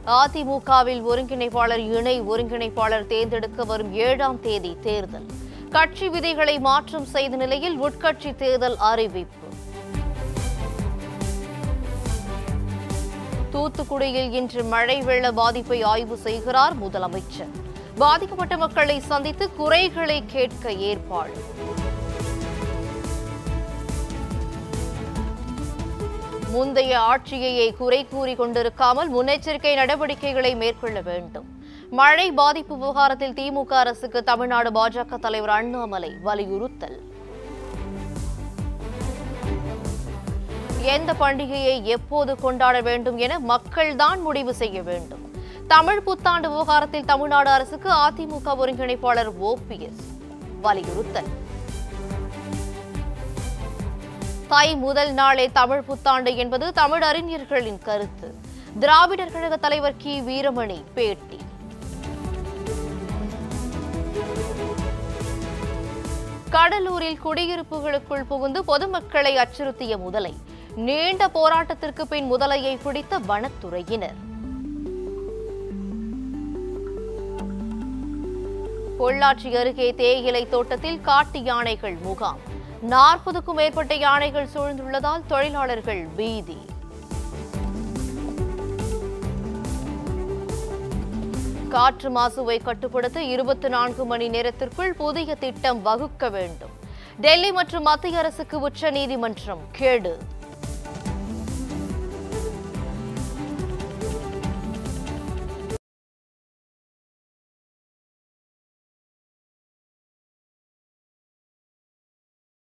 அதிமுகவில் ஒருங்கிணைப்பாளர் இணை ஒருங்கிணைப்பாளர் தேர்ந்தெடுக்க வரும் 7ஆம் தேதி தேர்தல். கட்சி விதிகளை மாற்றம் செய்த நிலையில் உட்கட்சி தேர்தல் அறிவிப்பு. தூத்துக்குடியில் இன்று மழை வெள்ள பாதிப்பை ஆய்வு செய்கிறார் முதலமைச்சர். பாதிக்கப்பட்ட மக்களை சந்தித்து குறைகளை கேட்க ஏற்பாடு. முந்தைய ஆட்சியையே குறை கூறி கொண்டிருக்காமல் முன்னெச்சரிக்கை நடவடிக்கைகளை மேற்கொள்ள வேண்டும். மழை பாதிப்பு விவகாரத்தில் திமுக அரசுக்கு தமிழ்நாடு பாஜக தலைவர் அண்ணாமலை வலியுறுத்தல். எந்த பண்டிகையை எப்போது கொண்டாட வேண்டும் என மக்கள்தான் முடிவு செய்ய வேண்டும். தமிழ் புத்தாண்டு விவகாரத்தில் தமிழ்நாடு அரசுக்கு அதிமுக ஒருங்கிணைப்பாளர் OPS வலியுறுத்தல். தை முதல் நாளே தமிழ் புத்தாண்டு என்பது தமிழ் அறிஞர்களின் கருத்து. திராவிடர் கழக தலைவர் கி. வீரமணி பேட்டி. கடலூரில் குடியிருப்புகளுக்குள் புகுந்து பொதுமக்களை அச்சுறுத்திய முதலை. நீண்ட போராட்டத்திற்கு பின் முதலையை பிடித்த வனத்துறையினர். பொள்ளாச்சி அருகே தேயிலை தோட்டத்தில் காட்டு யானைகள் முகாம். 40க்கும் மேற்பட்ட யானைகள் சூழ்ந்துள்ளதால் தொழிலாளர்கள் பீதி. காற்று மாசுவை கட்டுப்படுத்த 24 மணி நேரத்திற்குள் புதிய திட்டம் வகுக்க வேண்டும். டெல்லி மற்றும் மத்திய அரசுக்கு உச்சநீதிமன்றம் கேடு.